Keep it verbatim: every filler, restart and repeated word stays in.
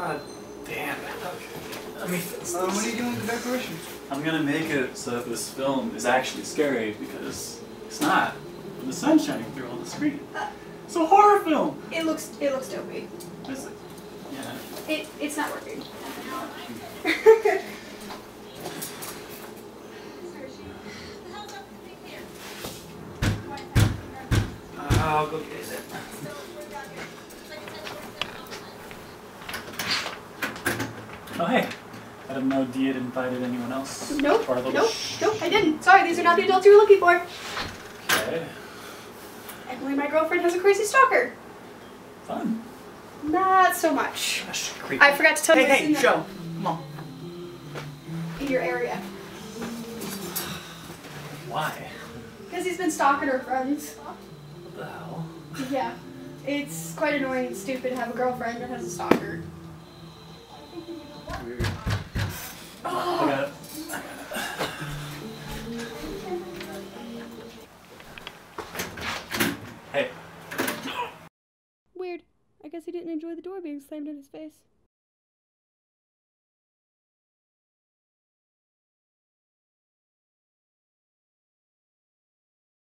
God damn it. Okay. Let me fix Um, this. what are you doing with the decorations? I'm gonna make it so that this film is actually scary because it's not. When the sun's shining through on the screen. Uh, It's a horror film! it looks it looks dopey. Is it? Yeah. It it's not working. I'll go get it. Oh hey, I didn't know Dee had invited anyone else. Nope, Or a little nope, sh- nope, I didn't. Sorry, these are not the adults you were looking for. Okay, Emily, my girlfriend, has a crazy stalker. fun. Not so much. Gosh, creepy. I forgot to tell Hey, you this hey, in, the- Joe, come on. in your area. Why? Because he's been stalking her friends. What the hell? Yeah. It's quite annoying and stupid to have a girlfriend that has a stalker. Weird. I got it. Hey. Weird. I guess he didn't enjoy the door being slammed in his face.